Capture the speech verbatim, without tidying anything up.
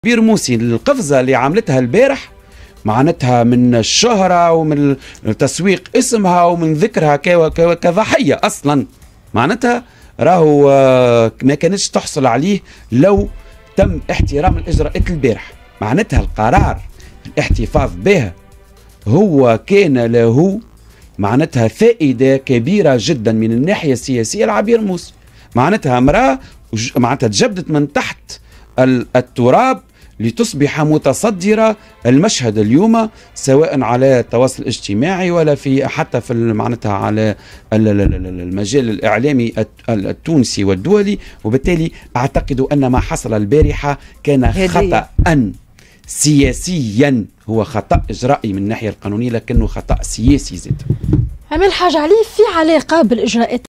عبير موسي القفزة اللي عملتها البارح معناتها من الشهرة ومن تسويق اسمها ومن ذكرها كضحية أصلا، معناتها راهو ما كانتش تحصل عليه لو تم احترام الإجراءات البارح. معناتها القرار الاحتفاظ بها هو كان له معناتها فائدة كبيرة جدا من الناحية السياسية لعبير موسي. معناتها امرأة معناتها تجبدت من تحت التراب لتصبح متصدرة المشهد اليوم، سواء على التواصل الاجتماعي ولا في حتى في معناتها على المجال الإعلامي التونسي والدولي. وبالتالي أعتقد أن ما حصل البارحة كان خطأ سياسيا، هو خطأ إجرائي من الناحية القانونية لكنه خطأ سياسي زاد. عمل حاجة عليه في علاقة بالإجراءات